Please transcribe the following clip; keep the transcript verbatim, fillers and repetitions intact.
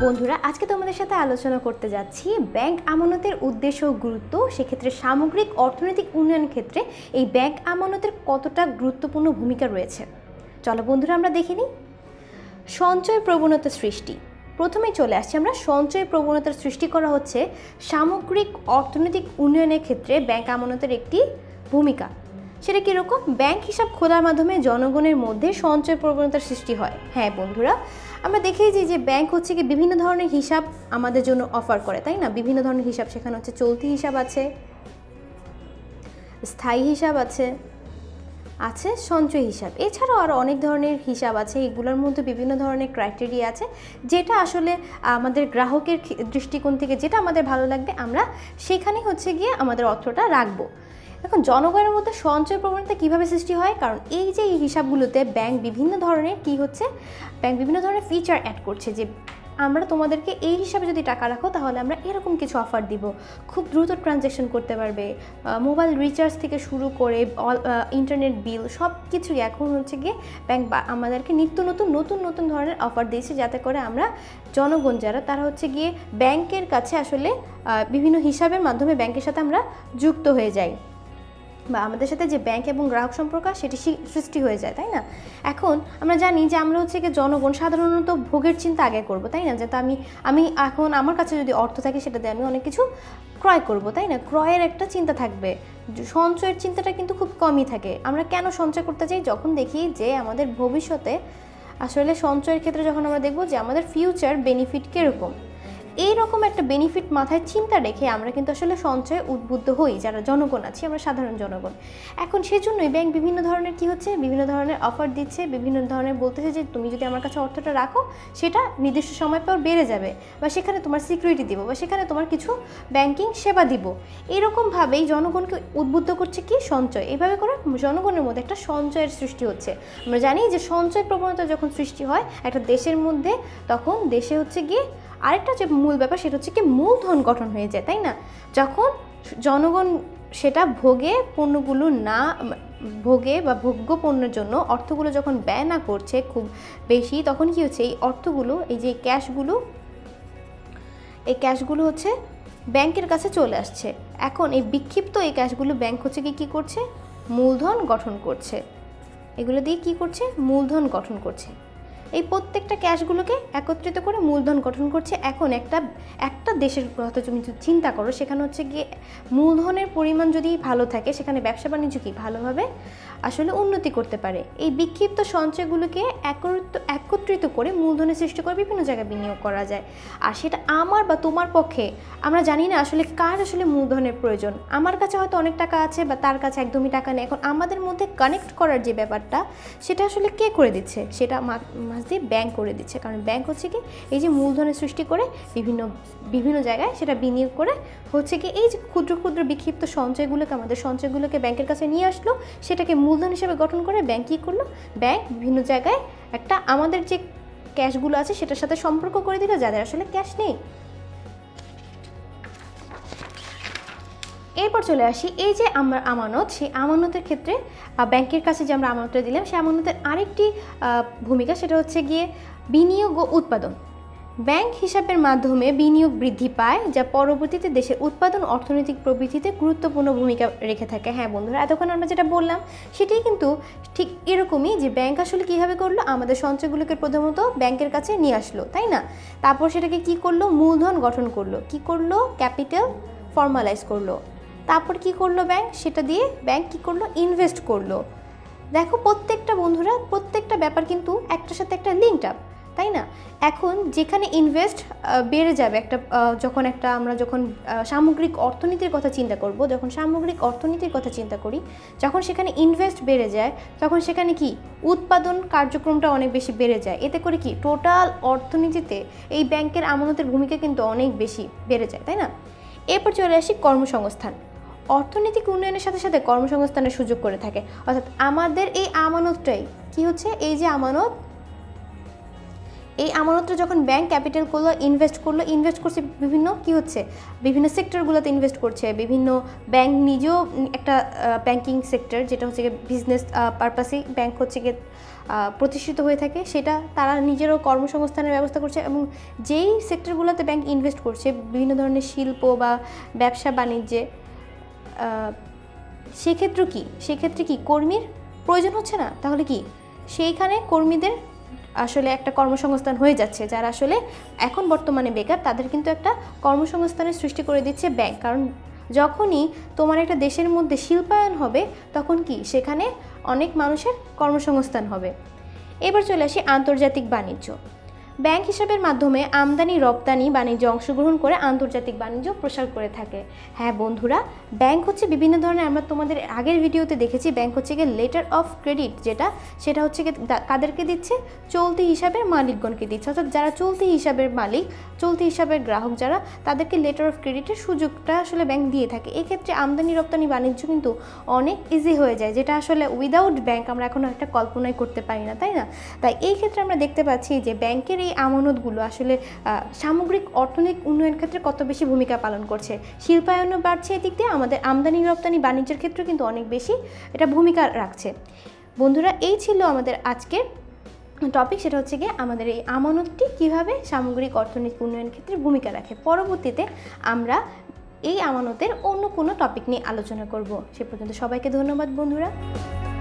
বন্ধুরা আজকে তোমাদের সাথে আলোচনা করতে যাচ্ছি ব্যাংক আমানতের উদ্দেশ্য ও গুরুত্ব, সেক্ষেত্রে সামগ্রিক অর্থনৈতিক উন্নয়নের ক্ষেত্রে এই ব্যাংক আমানতের কতটা গুরুত্বপূর্ণ ভূমিকা রয়েছে। চলো বন্ধুরা আমরা দেখে নিই। সঞ্চয় প্রবণতা সৃষ্টি। প্রথমেই চলে আসছি আমরা, সঞ্চয় প্রবণতার সৃষ্টি করা হচ্ছে সামগ্রিক অর্থনৈতিক উন্নয়নের ক্ষেত্রে ব্যাংক আমানতের একটি ভূমিকা। সেটা কীরকম? ব্যাংক হিসাব খোলার মাধ্যমে জনগণের মধ্যে সঞ্চয় প্রবণতার সৃষ্টি হয়। হ্যাঁ বন্ধুরা, আমরা দেখেছি যে ব্যাংক হচ্ছে কি বিভিন্ন ধরনের হিসাব আমাদের জন্য অফার করে, তাই না? বিভিন্ন ধরনের হিসাব, সেখানে হচ্ছে চলতি হিসাব আছে, স্থায়ী হিসাব আছে, আছে সঞ্চয় হিসাব, এছাড়াও আরও অনেক ধরনের হিসাব আছে। এগুলোর মধ্যে বিভিন্ন ধরনের ক্রাইটেরিয়া আছে, যেটা আসলে আমাদের গ্রাহকের দৃষ্টিকোণ থেকে যেটা আমাদের ভালো লাগবে আমরা সেখানে হচ্ছে গিয়ে আমাদের অর্থটা রাখবো। এখন জনগণের মধ্যে সঞ্চয় প্রবণতা কীভাবে সৃষ্টি হয়? কারণ এই যে এই হিসাবগুলোতে ব্যাংক বিভিন্ন ধরনের কি হচ্ছে ব্যাংক বিভিন্ন ধরনের ফিচার অ্যাড করছে, যে আমরা তোমাদেরকে এই হিসাবে যদি টাকা রাখো তাহলে আমরা এরকম কিছু অফার দিব, খুব দ্রুত ট্রানজ্যাকশন করতে পারবে, মোবাইল রিচার্জ থেকে শুরু করে ইন্টারনেট বিল সব কিছুই এখন হচ্ছে গিয়ে ব্যাংক আমাদেরকে নিত্য নতুন নতুন নতুন ধরনের অফার দিয়েছে, যাতে করে আমরা জনগণ যারা তারা হচ্ছে গিয়ে ব্যাংকের কাছে আসলে বিভিন্ন হিসাবের মাধ্যমে ব্যাংকের সাথে আমরা যুক্ত হয়ে যাই, বা আমাদের সাথে যে ব্যাংক এবং গ্রাহক সম্পর্ক সেটি সৃষ্টি হয়ে যায়, তাই না? এখন আমরা জানি যে আমরা হচ্ছে কি জনগণ সাধারণত ভোগের চিন্তা আগে করব, তাই না? যেটা আমি আমি এখন আমার কাছে যদি অর্থ থাকে সেটা দিয়ে আমি অনেক কিছু ক্রয় করব, তাই না? ক্রয়ের একটা চিন্তা থাকবে, সঞ্চয়ের চিন্তাটা কিন্তু খুব কমই থাকে। আমরা কেন সঞ্চয় করতে চাই? যখন দেখি যে আমাদের ভবিষ্যতে আসলে সঞ্চয়ের ক্ষেত্রে যখন আমরা দেখব যে আমাদের ফিউচার বেনিফিট কীরকম, এইরকম একটা বেনিফিট মাথায় চিন্তা রেখে আমরা কিন্তু আসলে সঞ্চয়ে উদ্বুদ্ধ হই, যারা জনগণ আছি আমরা সাধারণ জনগণ। এখন সেজন্যই ব্যাংক বিভিন্ন ধরনের কি হচ্ছে বিভিন্ন ধরনের অফার দিচ্ছে, বিভিন্ন ধরনের বলতেছে যে তুমি যদি আমার কাছে অর্থটা রাখো সেটা নির্দিষ্ট সময় পর বেড়ে যাবে, বা সেখানে তোমার সিকিউরিটি দিব, বা সেখানে তোমার কিছু ব্যাংকিং সেবা দিব। এরকমভাবেই জনগণকে উদ্বুদ্ধ করছে কি সঞ্চয়। এভাবে করে জনগণের মধ্যে একটা সঞ্চয়ের সৃষ্টি হচ্ছে। আমরা জানি যে সঞ্চয় প্রবণতা যখন সৃষ্টি হয় একটা দেশের মধ্যে, তখন দেশে হচ্ছে গিয়ে আরেকটা যে মূল ব্যাপার সেটা হচ্ছে কি মূলধন গঠন হয়ে যায়, তাই না? যখন জনগণ সেটা ভোগে পণ্যগুলো না ভোগে বা ভোগ্য পণ্যের জন্য অর্থগুলো যখন ব্যয় না করছে খুব বেশি, তখন কি হচ্ছে এই অর্থগুলো, এই যে ক্যাশগুলো, এই ক্যাশগুলো হচ্ছে ব্যাংকের কাছে চলে আসছে। এখন এই বিক্ষিপ্ত এই ক্যাশগুলো ব্যাংক হচ্ছে কি কী করছে? মূলধন গঠন করছে। এগুলো দিয়ে কি করছে? মূলধন গঠন করছে। এই প্রত্যেকটা ক্যাশগুলোকে একত্রিত করে মূলধন গঠন করছে। এখন একটা একটা দেশের কথা তুমি চিন্তা করো, সেখানে হচ্ছে গিয়ে মূলধনের পরিমাণ যদি ভালো থাকে সেখানে ব্যবসা বাণিজ্য কি ভালোভাবে আসলে উন্নতি করতে পারে। এই বিক্ষিপ্ত সঞ্চয়গুলোকে একত্রিত একত্রিত করে মূলধনের সৃষ্টি করে বিভিন্ন জায়গায় বিনিয়োগ করা যায়। আর সেটা আমার বা তোমার পক্ষে, আমরা জানি না আসলে কার আসলে মূলধনের প্রয়োজন। আমার কাছে হয়তো অনেক টাকা আছে বা তার কাছে একদমই টাকা নেই। এখন আমাদের মধ্যে কানেক্ট করার যে ব্যাপারটা সেটা আসলে কে করে দিচ্ছে? সেটা দিয়ে ব্যাংক করে দিচ্ছে। কারণ ব্যাংক হচ্ছে কি এই যে মূলধনের সৃষ্টি করে বিভিন্ন বিভিন্ন জায়গায় সেটা বিনিয়োগ করে হচ্ছে কি এই যে ক্ষুদ্র ক্ষুদ্র বিক্ষিপ্ত সঞ্চয়গুলোকে আমাদের সঞ্চয়গুলোকে ব্যাংকের কাছে নিয়ে আসলো, সেটাকে মূলধন হিসেবে গঠন করে ব্যাংক কী করলো? ব্যাংক বিভিন্ন জায়গায় একটা আমাদের যে ক্যাশগুলো আছে সেটার সাথে সম্পর্ক করে দিল যাদের আসলে ক্যাশ নেই। এরপর চলে আসি এই যে আমার আমানত, সেই আমানতের ক্ষেত্রে ব্যাংকের কাছে যে আমরা আমানতটা দিলাম সেই আমানতের আরেকটি ভূমিকা, সেটা হচ্ছে গিয়ে বিনিয়োগ ও উৎপাদন। ব্যাংক হিসাবের মাধ্যমে বিনিয়োগ বৃদ্ধি পায়, যা পরবর্তীতে দেশের উৎপাদন অর্থনৈতিক প্রবৃদ্ধিতে গুরুত্বপূর্ণ ভূমিকা রেখে থাকে। হ্যাঁ বন্ধুরা, এতক্ষণ আমরা যেটা বললাম সেটাই কিন্তু ঠিক এরকমই, যে ব্যাংক আসলে কীভাবে করলো? আমাদের সঞ্চয়গুলোকে প্রথমত ব্যাংকের কাছে নিয়ে আসলো, তাই না? তারপর সেটাকে কি করলো? মূলধন গঠন করলো। কি করলো? ক্যাপিটাল ফর্মালাইজ করলো। তারপর কি করলো ব্যাংক? সেটা দিয়ে ব্যাংক কি করলো? ইনভেস্ট করলো। দেখো প্রত্যেকটা বন্ধুরা, প্রত্যেকটা ব্যাপার কিন্তু একটার সাথে একটা লিঙ্কড আপ, তাই না? এখন যেখানে ইনভেস্ট বেড়ে যাবে একটা, যখন একটা আমরা যখন সামগ্রিক অর্থনীতির কথা চিন্তা করব, যখন সামগ্রিক অর্থনীতির কথা চিন্তা করি, যখন সেখানে ইনভেস্ট বেড়ে যায় তখন সেখানে কি উৎপাদন কার্যক্রমটা অনেক বেশি বেড়ে যায়। এতে করে কি টোটাল অর্থনীতিতে এই ব্যাংকের আমানতের ভূমিকা কিন্তু অনেক বেশি বেড়ে যায়, তাই না? এরপর চলে আসি কর্মসংস্থান। অর্থনৈতিক উন্নয়নের সাথে সাথে কর্মসংস্থানের সুযোগ করে থাকে। অর্থাৎ আমাদের এই আমানতটাই কি হচ্ছে? এই যে আমানত, এই আমানতটা যখন ব্যাংক ক্যাপিটাল করলো, ইনভেস্ট করলো, ইনভেস্ট করছে বিভিন্ন কি হচ্ছে বিভিন্ন সেক্টরগুলোতে ইনভেস্ট করছে, বিভিন্ন ব্যাংক নিজেও একটা ব্যাংকিং সেক্টর যেটা হচ্ছে গিয়ে বিজনেস পারপাসেই ব্যাংক হচ্ছে গিয়ে প্রতিষ্ঠিত হয়ে থাকে, সেটা তারা নিজেরও কর্মসংস্থানের ব্যবস্থা করছে। এবং যেই সেক্টরগুলোতে ব্যাংক ইনভেস্ট করছে বিভিন্ন ধরনের শিল্প বা ব্যবসা বাণিজ্যে, সেক্ষেত্রে কি সেক্ষেত্রে কি কর্মীর প্রয়োজন হচ্ছে না, তাহলে কি সেইখানে কর্মীদের আসলে একটা কর্মসংস্থান হয়ে যাচ্ছে। যারা আসলে এখন বর্তমানে বেকার তাদের কিন্তু একটা কর্মসংস্থানের সৃষ্টি করে দিচ্ছে ব্যাংক। কারণ যখনই তোমার একটা দেশের মধ্যে শিল্পায়ন হবে তখন কি সেখানে অনেক মানুষের কর্মসংস্থান হবে। এবার চলে আসি আন্তর্জাতিক বাণিজ্য। ব্যাংক হিসাবের মাধ্যমে আমদানি রপ্তানি বাণিজ্যে অংশগ্রহণ করে আন্তর্জাতিক বাণিজ্য প্রসার করে থাকে। হ্যাঁ বন্ধুরা, ব্যাংক হচ্ছে বিভিন্ন ধরনের, আমরা তোমাদের আগের ভিডিওতে দেখেছি, ব্যাংক হচ্ছে গিয়ে লেটার অফ ক্রেডিট, যেটা সেটা হচ্ছে গিয়ে কাদেরকে দিচ্ছে, চলতি হিসাবের মালিকগণকে দিচ্ছে। অর্থাৎ যারা চলতি হিসাবের মালিক, চলতি হিসাবের গ্রাহক যারা, তাদেরকে লেটার অফ ক্রেডিটের সুযোগটা আসলে ব্যাংক দিয়ে থাকে। এক্ষেত্রে আমদানি রপ্তানি বাণিজ্য কিন্তু অনেক ইজি হয়ে যায়, যেটা আসলে উইদাউট ব্যাংক আমরা এখনও একটা কল্পনাই করতে পারি না, তাই না? তাই এই ক্ষেত্রে আমরা দেখতে পাচ্ছি যে ব্যাংকের এই আমানতগুলো আসলে সামগ্রিক অর্থনৈতিক উন্নয়নের ক্ষেত্রে কত বেশি ভূমিকা পালন করছে। শিল্পায়নও বাড়ছে, এদিক দিয়ে আমাদের আমদানি রপ্তানি বাণিজ্যের ক্ষেত্রে কিন্তু অনেক বেশি এটা ভূমিকা রাখছে। বন্ধুরা, এই ছিল আমাদের আজকের টপিক, সেটা হচ্ছে গিয়ে আমাদের এই আমানতটি কীভাবে সামগ্রিক অর্থনৈতিক উন্নয়নের ক্ষেত্রে ভূমিকা রাখে। পরবর্তীতে আমরা এই আমানতের অন্য কোনো টপিক নিয়ে আলোচনা করব। সে পর্যন্ত সবাইকে ধন্যবাদ বন্ধুরা।